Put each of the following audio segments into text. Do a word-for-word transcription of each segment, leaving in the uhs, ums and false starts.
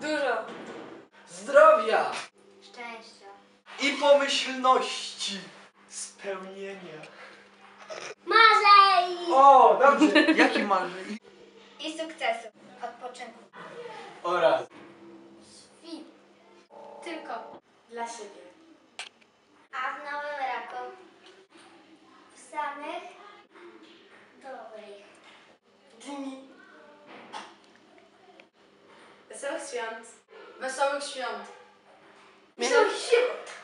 Dużo. Zdrowia. Szczęścia. I pomyślności. Spełnienia. Marzeń! O, dobrze. Jaki marzeń? I sukcesu. Odpoczynku. Oraz. Świt. Tylko. Dla siebie. A w nowym roku w samych dobrych Dni. Wesołych świąt. Wesołych świąt. Wesołych świąt.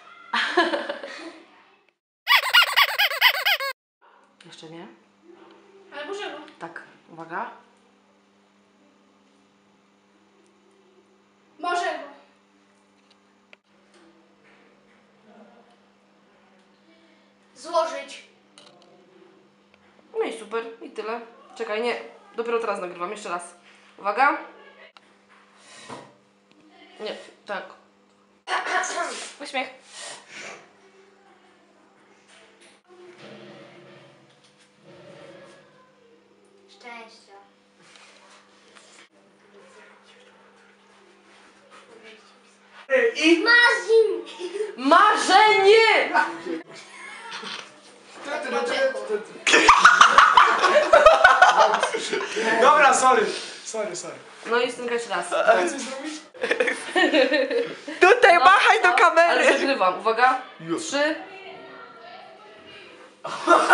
Jeszcze nie? Ale Bożego. Tak, uwaga. Bożego. Złożyć. No i super, i tyle. Czekaj, nie, dopiero teraz nagrywam, jeszcze raz. Uwaga. Nie, tak. Uśmiech. Szczęścia. I... Marzeń! Marzenie! Dobra, sorry. Sorry, sorry. No i stynka jeszcze raz. Ale coś zrobić? Tutaj machaj do Ale kamery! zagrywam, uwaga. Już. Trzy.